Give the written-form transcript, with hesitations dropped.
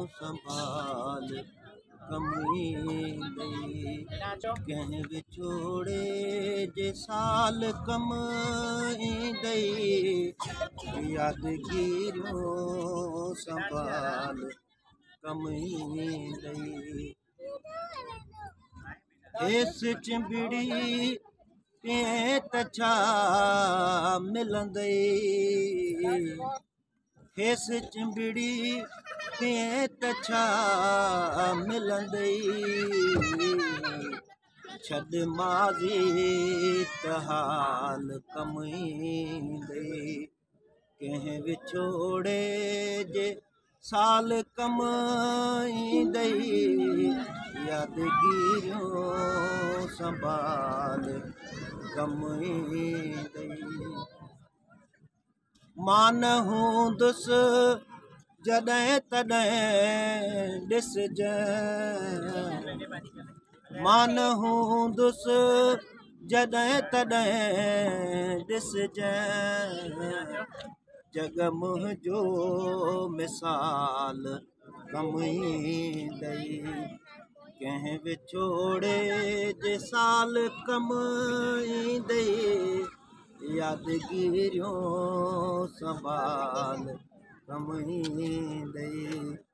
संभाल कमईंदे कंहिं विछोड़े जे साल कमईंदे यादगिरियूं संभाल कमईंदे हेस चिंबिड़ी पिए त छा मिलंदे हेस चिंबिड़ी पिए त छा मिलंदे छॾ माज़ी त हाल कमईंदे कंहिं विछोड़े जे साल कमईंदे यादगिरियूं संभाल कमईंदे मां न हूंदुसि जॾहिं तॾहिं ॾिसजांइ मां न हूंदुसि जॾहिं तॾहिं ॾिसजांइ जग मुंहिंजो मिसाल कमईंदे कंहिं विछोड़े जे साल कमईंदे यादगिरियूं संभाल कमईंदे